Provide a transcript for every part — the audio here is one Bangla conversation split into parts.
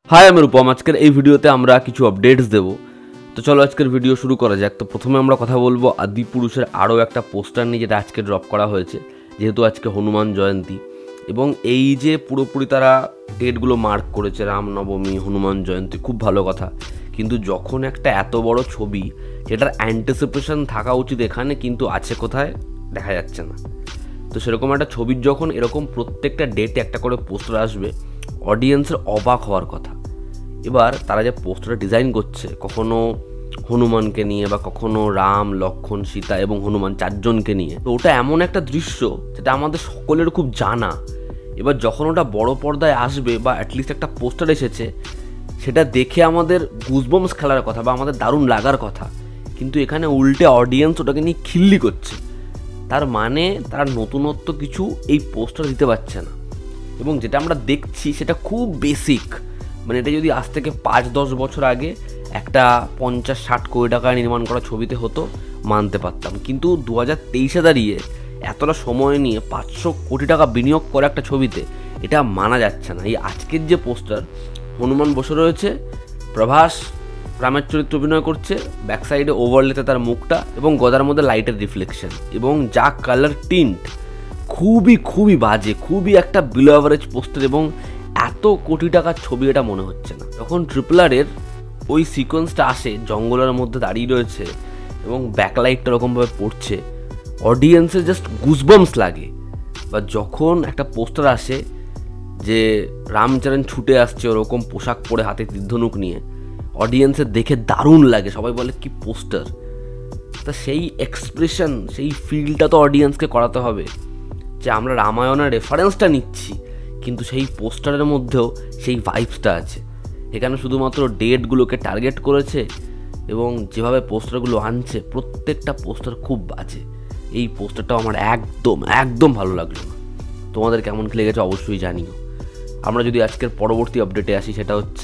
हाय আমি রূপম। আজকের এই ভিডিওতে আমরা কিছু আপডেটস দেব। তো চলো আজকের ভিডিও শুরু করা যাক। তো প্রথমে আমরা কথা বলবো আদিপুরুষের আরও একটা পোস্টার নিয়ে, যেটা আজকে ড্রপ করা হয়েছে, যেহেতু আজকে হনুমান জয়ন্তী। এবং এই যে পুরোপুরি তারা ডেটগুলো মার্ক করেছে, রামনবমী, হনুমান জয়ন্তী, খুব ভালো কথা। কিন্তু যখন একটা এত বড় ছবি যেটার অ্যান্টিসিপেশন থাকা উচিত এখানে, কিন্তু আছে কোথায় দেখা যাচ্ছে না। তো সেরকম একটা ছবির যখন এরকম প্রত্যেকটা ডেটে একটা করে পোস্টার আসবে, অডিয়েন্সের অবাক হওয়ার কথা। এবার তারা যে পোস্টারটা ডিজাইন করছে, কখনো হনুমানকে নিয়ে বা কখনো রাম, লক্ষ্মণ, সীতা এবং হনুমান চারজনকে নিয়ে, তো ওটা এমন একটা দৃশ্য যেটা আমাদের সকলের খুব জানা। এবার যখন ওটা বড় পর্দায় আসবে বা অ্যাটলিস্ট একটা পোস্টার এসেছে, সেটা দেখে আমাদের গুজবাম্পস খেলার কথা বা আমাদের দারুণ লাগার কথা, কিন্তু এখানে উল্টে অডিয়েন্স ওটাকে নিয়ে খিল্লি করছে। তার মানে তার নতুনত্ব কিছু এই পোস্টার দিতে পারছে না। এবং যেটা আমরা দেখছি সেটা খুব বেসিক। মানে এটা যদি আজ থেকে 5-10 বছর আগে একটা 50-60 কোটি টাকায় নির্মাণ করা ছবিতে হতো, মানতে পারতাম। কিন্তু 2023-এ দাঁড়িয়ে এতটা সময় নিয়ে 500 কোটি টাকা বিনিয়োগ করে একটা ছবিতে, এটা মানা যাচ্ছে না। এই আজকের যে পোস্টার, হনুমান বসে রয়েছে, প্রভাস রামের চরিত্র অভিনয় করছে, ব্যাক সাইডে ওভারলেতে তার মুখটা এবং গদার মধ্যে লাইটের রিফ্লেকশন, এবং যা কালার টিন্ট, খুবই বাজে, খুবই একটা বিলো অ্যাভারেজ পোস্টার। এবং এত কোটি টাকার ছবি এটা মনে হচ্ছে না। যখন RUPAM'সের ওই সিকোয়েন্সটা আসে, জঙ্গলের মধ্যে দাঁড়িয়ে রয়েছে এবং ব্যাকলাইটটা ওরকমভাবে পড়ছে, অডিয়েন্সের জাস্ট গুজবাম্পস লাগে। বা যখন একটা পোস্টার আসে যে রামচরণ ছুটে আসছে ওরকম পোশাক পরে, হাতে তীরধনুক নিয়ে, অডিয়েন্সের দেখে দারুণ লাগে, সবাই বলে কি পোস্টার। তা সেই এক্সপ্রেশন, সেই ফিলটা তো অডিয়েন্সকে করাতে হবে যে আমরা রামায়ণের রেফারেন্সটা নিচ্ছি, কিন্তু সেই পোস্টারের মধ্যেও সেই ভাইবসটা আছে। এখানে শুধুমাত্র ডেটগুলোকে টার্গেট করেছে এবং যেভাবে পোস্টারগুলো আনছে, প্রত্যেকটা পোস্টার খুব বাজে। এই পোস্টারটাও আমার একদম ভালো লাগলো না। তোমাদের কেমন লেগেছে অবশ্যই জানিও। আমরা যদি আজকের পরবর্তী আপডেটে আসি, সেটা হচ্ছে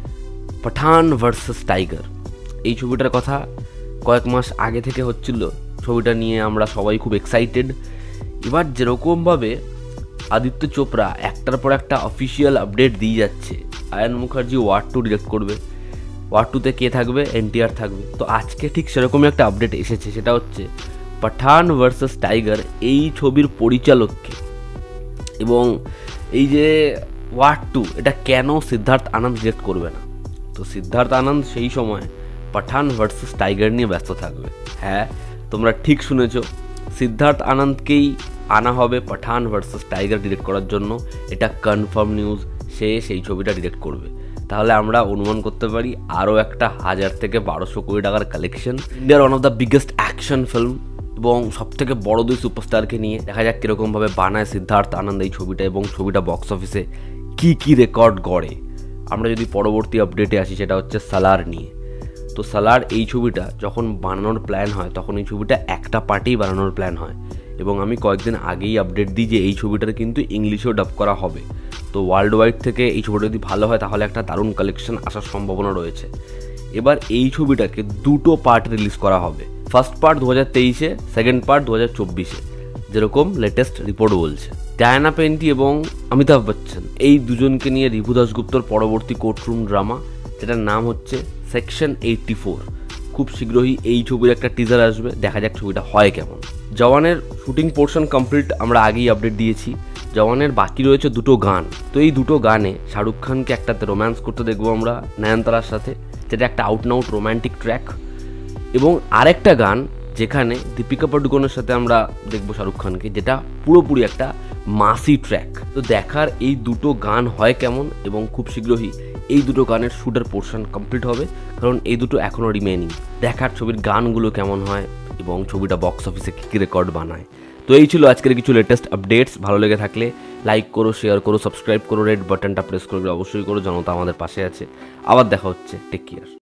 পাঠান ভার্সেস টাইগার। এই ছবিটার কথা কয়েক মাস আগে থেকে হচ্ছিল, ছবিটা নিয়ে আমরা সবাই খুব এক্সাইটেড। এবার যেরকমভাবে আদিত্য চোপড়া একটার পর একটা অফিসিয়াল আপডেট দিয়ে যাচ্ছে, আয়ান মুখার্জি ওয়ার 2 ডিরেক্ট করবে, ওয়ার 2-তে কে থাকবে? NTR থাকবে। তো আজকে ঠিক সেরকমই একটা আপডেট এসেছে, সেটা হচ্ছে পাঠান ভার্সেস টাইগার এই ছবির পরিচালককে। এবং এই যে ওয়ার 2, এটা কেন সিদ্ধার্থ আনন্দ ডিরেক্ট করবে না? তো সিদ্ধার্থ আনন্দ সেই সময় পাঠান ভার্সেস টাইগার নিয়ে ব্যস্ত থাকবে। হ্যাঁ, তোমরা ঠিক শুনেছো, সিদ্ধার্থ আনন্দকেই আনা হবে পাঠান ভার্সেস টাইগার ডিরেক্ট করার জন্য। এটা কনফার্ম নিউজ, সে সেই ছবিটা ডিরেক্ট করবে। তাহলে আমরা অনুমান করতে পারি আরও একটা 1000 থেকে 1200 কোটি টাকার কালেকশন। ইন্ডিয়ার one of the biggest action film এবং সবথেকে বড় 2 সুপারস্টারকে নিয়ে, দেখা যাক কীরকমভাবে বানায় সিদ্ধার্থ আনন্দ এই ছবিটা এবং ছবিটা বক্স অফিসে কী রেকর্ড গড়ে। আমরা যদি পরবর্তী আপডেটে আসি, সেটা হচ্ছে সালার নিয়ে। তো সালার এই ছবিটা যখন বানানোর প্ল্যান হয়, তখন এই ছবিটা একটা পার্টেই বানানোর প্ল্যান হয়। এবং আমি কয়েকদিন আগেই আপডেট দিই যে এই ছবিটার কিন্তু ইংলিশেও ডাব করা হবে। তো ওয়ার্ল্ড ওয়াইড থেকে এই ছবিটা যদি ভালো হয়, তাহলে একটা দারুণ কালেকশন আসার সম্ভাবনা রয়েছে। এবার এই ছবিটাকে 2টো পার্ট রিলিজ করা হবে। ফার্স্ট পার্ট 2023-এ, সেকেন্ড পার্ট 2024-এ, যেরকম লেটেস্ট রিপোর্ট বলছে। ডায়ানা পেন্টি এবং অমিতাভ বচ্চন এই দুজনকে নিয়ে রিভু দাসগুপ্তর পরবর্তী কোর্টরুম ড্রামা, যেটার নাম হচ্ছে সেকশন 84। খুব শীঘ্রই এই ছবির একটা টিজার আসবে, দেখা যাক ছবিটা হয় কেমন। জওয়ানের শুটিং পোর্শন কমপ্লিট, আমরা আগেই আপডেট দিয়েছি। জওয়ানের বাকি রয়েছে 2টো গান। তো এই 2টো গানে শাহরুখ খানকে একটাতে রোম্যান্স করতে দেখবো আমরা নয়নতারার সাথে, যেটা একটা out and out romantic track. এবং আরেকটা গান যেখানে দীপিকা পাডুকোনের সাথে আমরা দেখবো শাহরুখ খানকে, যেটা পুরোপুরি একটা মাসি ট্র্যাক। তো দেখার এই 2টো গান হয় কেমন, এবং খুব শীঘ্রই এই 2টো গানের শ্যুটের পোর্শন কমপ্লিট হবে, কারণ এই 2টো এখনও রিমেনিং। দেখার ছবির গানগুলো কেমন হয় এবং ছবিটা বক্স অফিসে কী রেকর্ড বানায়। তো এই ছিল আজকের কিছু লেটেস্ট আপডেটস। ভালো লেগে থাকলে লাইক করো, শেয়ার করো, সাবস্ক্রাইব করো, রেড বাটনটা প্রেস করে অবশ্যই করো, জনতা আমাদের পাশে আছে। আবার দেখা হচ্ছে, টেক কেয়ার।